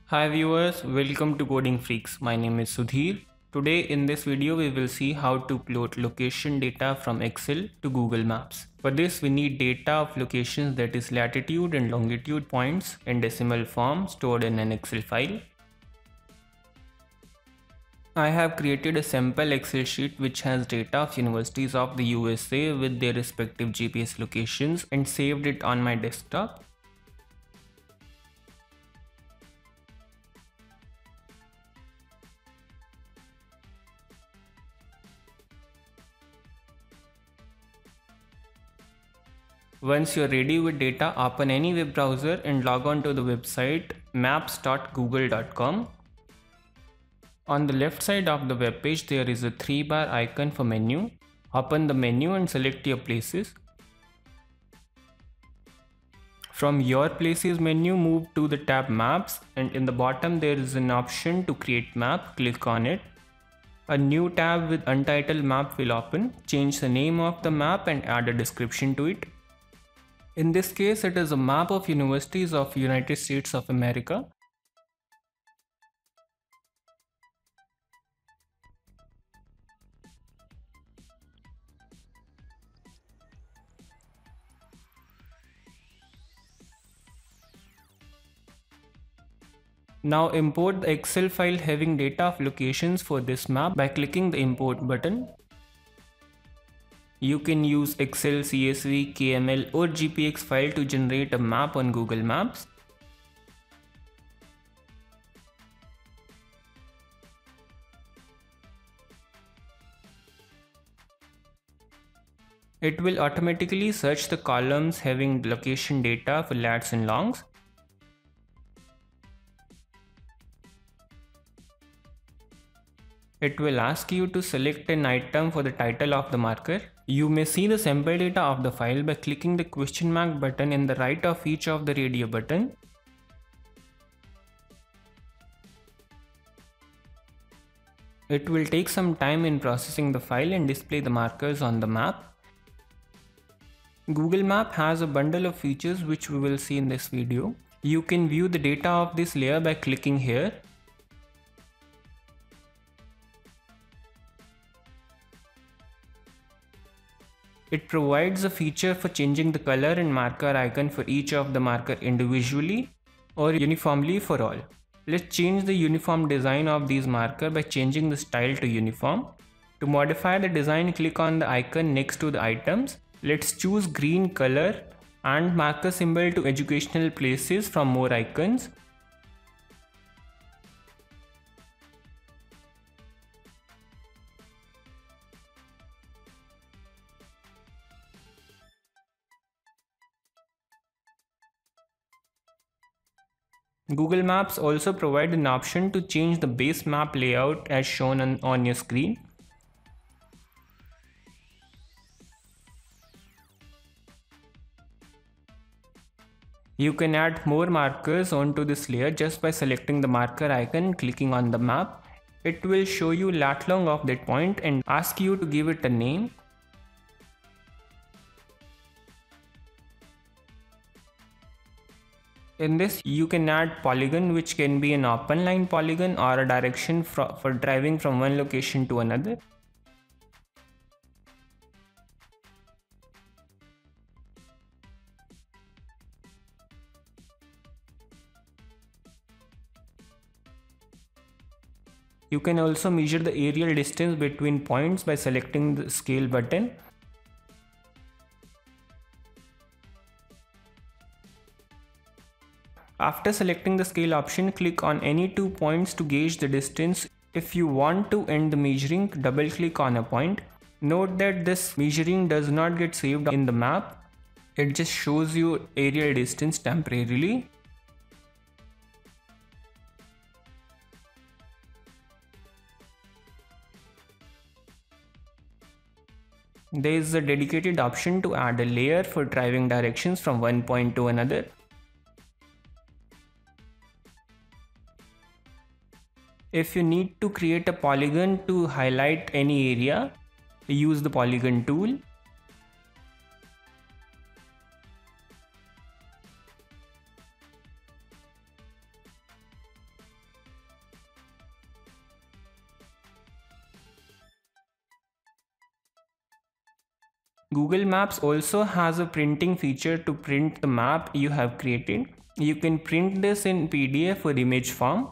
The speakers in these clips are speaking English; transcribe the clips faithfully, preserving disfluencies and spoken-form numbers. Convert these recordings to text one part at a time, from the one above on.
Hi viewers, welcome to Coding Freaks. My name is Sudhir. Today in this video we will see how to plot location data from Excel to Google Maps. For this we need data of locations, that is latitude and longitude points, in decimal form stored in an Excel file. I have created a sample Excel sheet which has data of universities of the U S A with their respective G P S locations and saved it on my desktop. Once you're ready with data, open any web browser and log on to the website maps dot google dot com. On the left side of the web page, there is a three bar icon for menu. Open the menu and select your places. From your places menu, move to the tab Maps, and in the bottom there is an option to create map. Click on it. A new tab with untitled map will open. Change the name of the map and add a description to it. In this case, it is a map of universities of United States of America. Now import the Excel file having data of locations for this map by clicking the import button. You can use Excel, C S V, K M L or G P X file to generate a map on Google Maps. It will automatically search the columns having location data for lats and longs. It will ask you to select an item for the title of the marker. You may see the sample data of the file by clicking the question mark button in the right of each of the radio button. It will take some time in processing the file and display the markers on the map. Google Map has a bundle of features which we will see in this video. You can view the data of this layer by clicking here. It provides a feature for changing the color and marker icon for each of the marker individually or uniformly for all. Let's change the uniform design of these markers by changing the style to uniform. To modify the design, click on the icon next to the items. Let's choose green color and marker symbol to educational places from more icons. Google Maps also provides an option to change the base map layout as shown on, on your screen. You can add more markers onto this layer just by selecting the marker icon and clicking on the map. It will show you lat long of that point and ask you to give it a name. In this, you can add polygon, which can be an open line polygon or a direction for, for driving from one location to another. You can also measure the aerial distance between points by selecting the scale button. After selecting the scale option, click on any two points to gauge the distance. If you want to end the measuring, double click on a point. Note that this measuring does not get saved in the map. It just shows you aerial distance temporarily. There is a dedicated option to add a layer for driving directions from one point to another. If you need to create a polygon to highlight any area, use the polygon tool. Google Maps also has a printing feature to print the map you have created. You can print this in P D F or image form.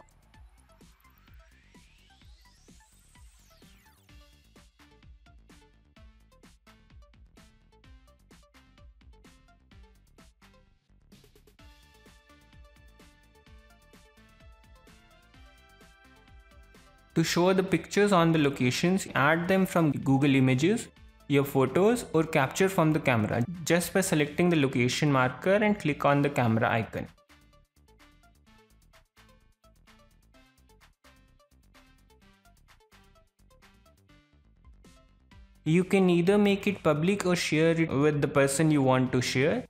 To show the pictures on the locations, add them from Google Images, your photos, or capture from the camera just by selecting the location marker and click on the camera icon. You can either make it public or share it with the person you want to share.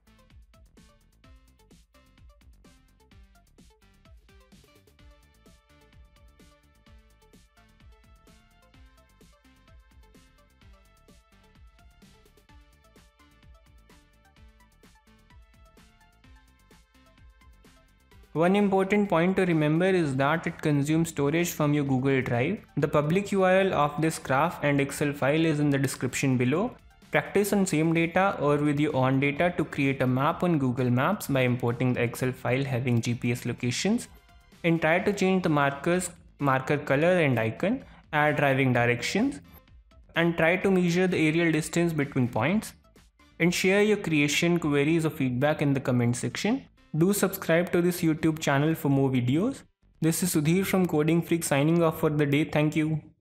One important point to remember is that it consumes storage from your Google Drive. The public U R L of this graph and Excel file is in the description below. Practice on same data or with your own data to create a map on Google Maps by importing the Excel file having G P S locations, and try to change the markers, marker color and icon, add driving directions, and try to measure the aerial distance between points, and share your creation queries or feedback in the comment section. Do subscribe to this YouTube channel for more videos. This is Sudhir from Coding Freak signing off for the day. Thank you.